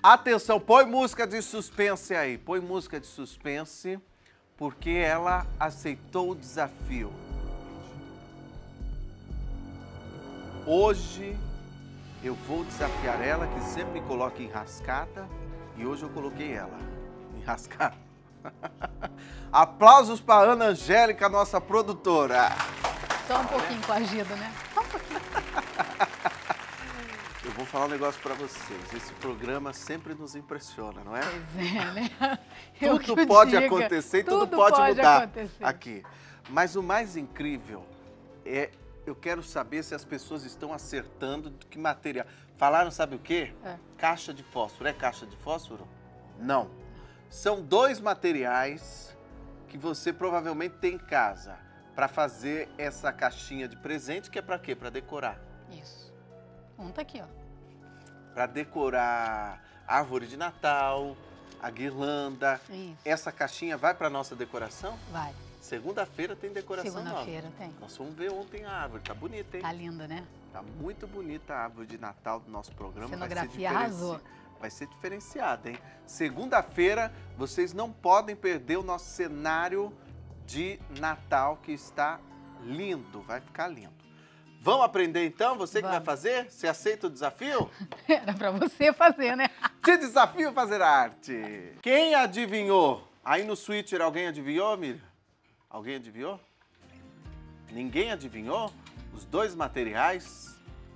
Atenção, põe música de suspense aí. Põe música de suspense, porque ela aceitou o desafio. Hoje eu vou desafiar ela, que sempre me coloca enrascada, e hoje eu coloquei ela enrascada. Aplausos para Ana Angélica, nossa produtora. Só um pouquinho coagido, né? Só um pouquinho. Eu vou falar um negócio para vocês. Esse programa sempre nos impressiona, não é? Pois é, né? Tudo pode acontecer e tudo pode mudar aqui. Mas o mais incrível é, eu quero saber se as pessoas estão acertando do que material. Falaram, sabe o quê? Caixa de fósforo. É caixa de fósforo? Não. São dois materiais que você provavelmente tem em casa para fazer essa caixinha de presente, que é para quê? Para decorar. Isso. Um tá aqui, ó. Para decorar a árvore de Natal, a guirlanda. Isso. Essa caixinha vai para nossa decoração? Vai. Segunda-feira tem decoração nova. Segunda-feira tem. Nós fomos ver ontem a árvore. Tá bonita, hein? Tá linda, né? Tá muito bonita a árvore de Natal do nosso programa. Cenografia arrasou. Vai ser diferenciada, hein? Segunda-feira, vocês não podem perder o nosso cenário de Natal, que está lindo. Vai ficar lindo. Vamos aprender então? Você que vai fazer? Você aceita o desafio? Era pra você fazer, né? Te desafio a fazer arte. Quem adivinhou? Aí no Switcher alguém adivinhou, Miriam? Alguém adivinhou? Ninguém adivinhou? Os dois materiais?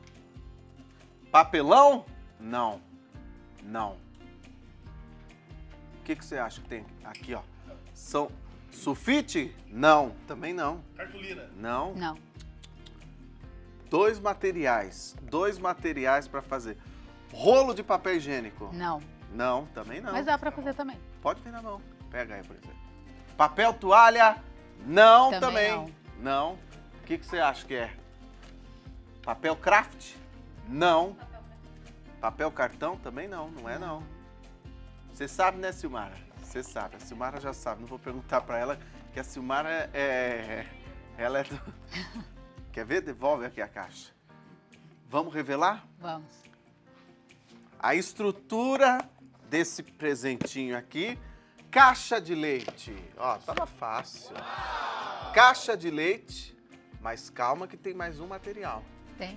Papelão? Não. Não. O que você acha que tem aqui, ó? São sulfite? Não. Também não. Cartolina? Não. Não. Dois materiais para fazer. Rolo de papel higiênico? Não. Não, também não. Mas dá pra fazer também. Pode ter na mão. Pega aí, por exemplo. Papel toalha? Não, também. Não. O que você acha que é? Papel craft? Não. Papel cartão? Também não. Não é não. Você sabe, né, Silmara? Você sabe. A Silmara já sabe. Não vou perguntar para ela, que a Silmara ela é do... Quer ver? Devolve aqui a caixa. Vamos revelar? Vamos. A estrutura desse presentinho aqui. Caixa de leite. Ó, tava fácil. Caixa de leite. Mas calma que tem mais um material. Tem.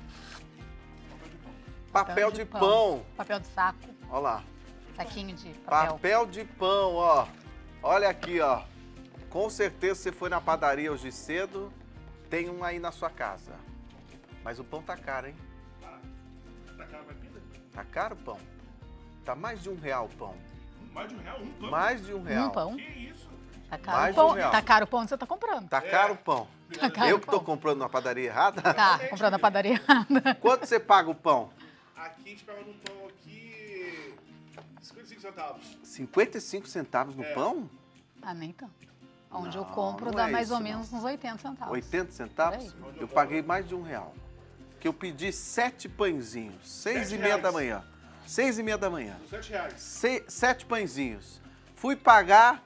Papel de pão. Papel de saco. Ó lá. Saquinho de papel. Papel de pão, ó. Olha aqui, ó. Com certeza você foi na padaria hoje cedo. Tem um aí na sua casa. Mas o pão tá caro, hein? Tá caro mais pida? Tá caro o pão? Tá mais de R$1 o pão. Mais de R$1? Um pão? Mais de R$1. Um pão? Que isso? Tá caro Mais o pão. de R$1. Tá caro o pão que você tá comprando. Tá caro o pão. Tá caro Eu o que pão. tô comprando na padaria errada? Tá, comprando na padaria errada. Quanto você paga o pão? Aqui a gente pega num pão aqui 55 centavos. 55 centavos no pão? Ah, nem tanto. Onde eu Não, compro não dá é mais isso, ou menos uns 80 centavos. 80 centavos? Por Eu paguei mais de R$1. Que eu pedi 7 pãezinhos, 6h30 da manhã. 6h30 da manhã. R$7. 7 pãezinhos. Fui pagar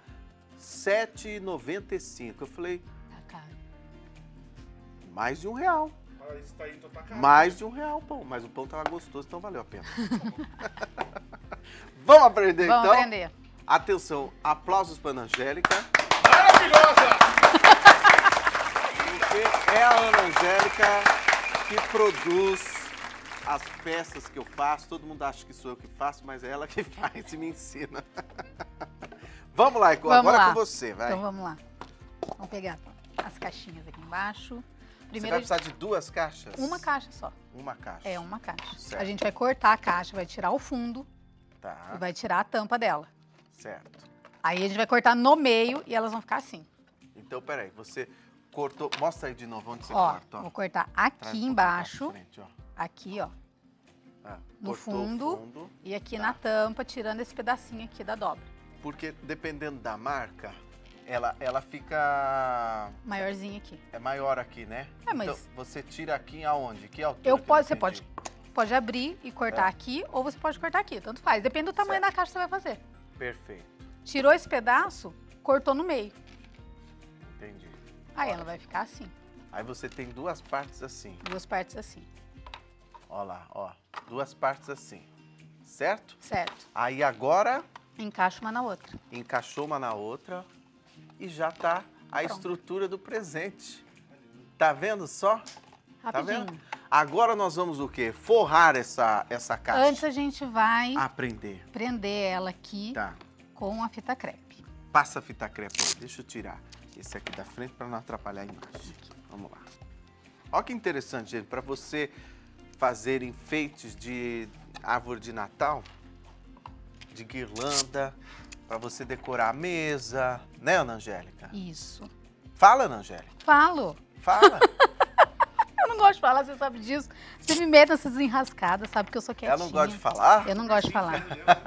R$7,95. Eu falei, Tá caro. mais de R$1. Ah, isso tá aí, então tá caro. Mais de R$1 o pão. Mas o pão tava gostoso, então valeu a pena. Vamos aprender então? Vamos aprender. Atenção, aplausos para a Ana Angélica. Maravilhosa! Porque é a Ana Angélica que produz as peças que eu faço. Todo mundo acha que sou eu que faço, mas é ela que faz e me ensina. Vamos lá, Icô, agora é com você, vai. Então vamos lá. Vamos pegar as caixinhas aqui embaixo. Você Primeiro, vai precisar de 2 caixas? uma caixa só. Uma caixa. É, uma caixa. Certo. A gente vai cortar a caixa, vai tirar o fundo Tá, e vai tirar a tampa dela. certo. Aí a gente vai cortar no meio e elas vão ficar assim. Então, peraí, você cortou... Mostra aí de novo onde você Ó, corta. Ó. vou cortar Traz um aqui pouquinho embaixo, pra frente, ó. aqui, ó, Ah, no cortou fundo, o fundo. e aqui Tá. na tampa, tirando esse pedacinho aqui da dobra. Porque dependendo da marca, ela fica... Maiorzinho aqui. É maior aqui, né? É, mas- Então, você tira aqui aonde? Que altura? que Você não pode abrir e cortar aqui, ou você pode cortar aqui, tanto faz. Depende do tamanho Certo. da caixa que você vai fazer. Perfeito, Tirou esse pedaço, cortou no meio. entendi. Aí ela vai ficar assim, Aí você tem 2 partes assim. 2 partes assim. Ó lá, ó. 2 partes assim. certo? Certo. Aí agora, Encaixa uma na outra. encaixou uma na outra e já tá a Pronto. estrutura do presente. Tá vendo só? Tá Rapidinho. vendo? Agora nós vamos o quê? Forrar essa caixa. Antes a gente vai Aprender. prender ela aqui Tá. com a fita crepe. Passa a fita crepe aí. Deixa eu tirar esse aqui da frente para não atrapalhar a imagem. Vamos lá. Olha que interessante, gente. Para você fazer enfeites de árvore de Natal, de guirlanda, para você decorar a mesa, né, Ana Angélica? Isso. Fala, Ana Angélica. Falo. Fala. Eu não gosto de falar, você sabe disso. Você me mete nessas enrascadas, sabe que eu sou quietinha. Ela não gosta de falar? Eu não gosto de falar.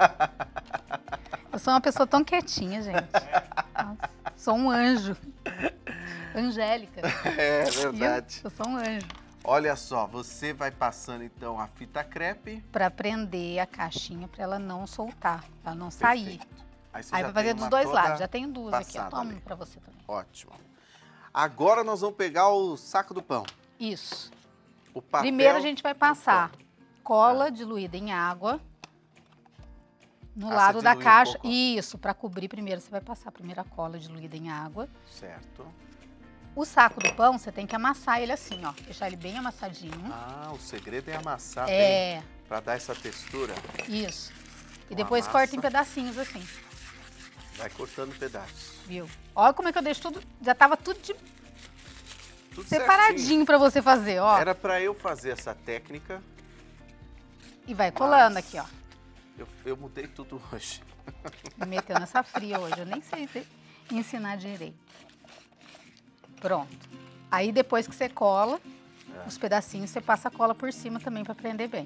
Eu sou uma pessoa tão quietinha, gente. Nossa, sou um anjo. Angélica. É verdade. Eu sou um anjo. Olha só, você vai passando então a fita crepe. Pra prender a caixinha, pra ela não soltar, pra ela não sair. Perfeito. Aí, você Aí já vai fazer tem dos uma dois toda lados. Já tenho duas aqui. passada Toma ali. pra você também. Ótimo. Agora nós vamos pegar o saco do pão. Isso. O papel Primeiro a gente vai passar do pão. cola diluída em água no Ah, lado você da dilui um caixa. pouco. Isso, para cobrir primeiro você vai passar primeiro a cola diluída em água. Certo. O saco do pão você tem que amassar ele assim, ó, deixar ele bem amassadinho. Ah, o segredo é amassar bem É, para dar essa textura. isso. E Com depois a corta massa. em pedacinhos assim, Vai cortando pedaços. viu? Olha como é que eu deixo tudo, já tava tudo Tudo separadinho para você fazer, ó. certinho. Era para eu fazer essa técnica. E vai colando mas aqui, ó. Eu mudei tudo hoje. Me meteu nessa fria hoje, eu nem sei ensinar direito. Pronto. Aí depois que você cola, os pedacinhos, você passa a cola por cima também para prender bem.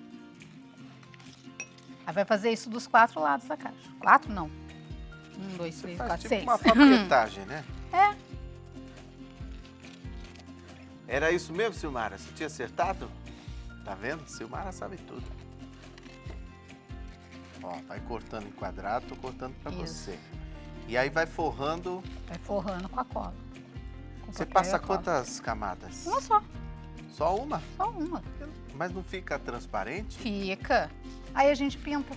Aí vai fazer isso dos 4 lados da caixa. 4 não. 1, 2, 3, Faz 4, tipo 6. uma alfabetagem, né? É. Era isso mesmo, Silmara? Você tinha acertado? Tá vendo? Silmara sabe tudo. Ó, vai cortando em quadrado, tô cortando para Isso. você. E aí vai forrando. Vai forrando com a cola. Com Você papel passa e a cola. quantas camadas? Uma só. Só uma? Só uma. Mas não fica transparente? Fica. Aí a gente pinta.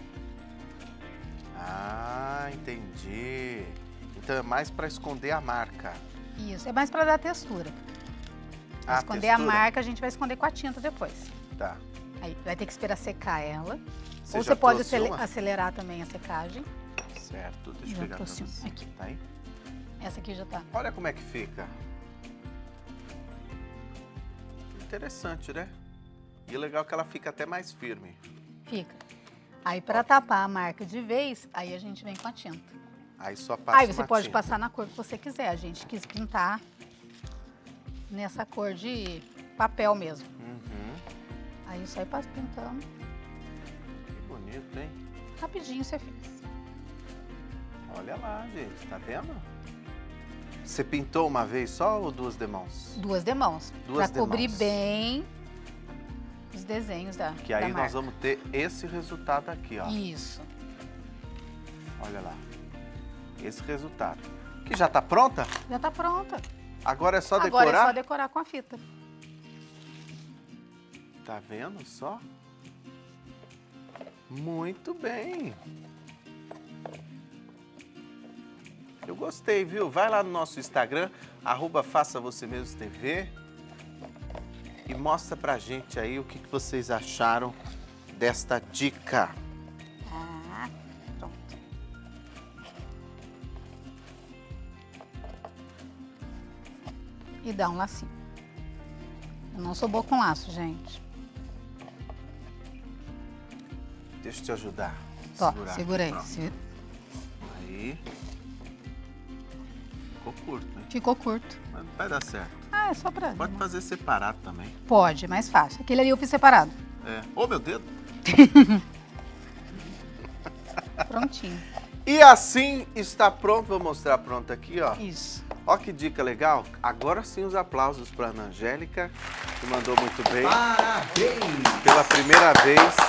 Ah, entendi. Então é mais para esconder a marca. Isso. É mais para dar textura. Pra Ah, esconder textura? a marca, a gente vai esconder com a tinta depois. Tá. Aí vai ter que esperar secar ela. Você Ou já você pode trouxe uma? acelerar também a secagem. Certo, deixa eu Já pegar pra trouxe uma você. aqui. Tá aí? Essa aqui já tá. Olha como é que fica. Interessante, né? E o legal é que ela fica até mais firme. Fica. Aí para tapar a marca de vez, aí a gente vem com a tinta. Aí só passa Aí você uma pode tinta. passar na cor que você quiser. A gente quis pintar nessa cor de papel mesmo. Uhum. Aí só ir pintando. Que bonito, hein? Rapidinho você fez. Olha lá, gente, tá vendo? Você pintou uma vez só ou duas demãos? 2 demãos. Duas Para cobrir demãos. bem os desenhos da Que aí da nós marca. vamos ter esse resultado aqui, ó. Isso. Olha lá. Esse resultado. Que já tá pronta? Já tá pronta. Agora é só Agora decorar? é só decorar com a fita. Tá vendo só? Muito bem. Eu gostei, viu? Vai lá no nosso Instagram, @façavocêmesmotv e mostra pra gente aí o que vocês acharam desta dica. Ah, pronto. E dá um lacinho. Eu não sou boa com laço, gente. Deixa eu te ajudar. Ó, Segurar aqui, segura aí. pronto. Aí. Ficou curto, hein? Ficou curto. Mas vai dar certo. Ah, é só pra... Pode fazer separado também. Pode, é mais fácil. Aquele ali eu fiz separado. É. Ô, meu dedo! Prontinho. E assim está pronto. Vou mostrar pronto aqui, ó. Isso. Ó que dica legal. Agora sim os aplausos para Ana Angélica, que mandou muito bem. Parabéns! Pela primeira vez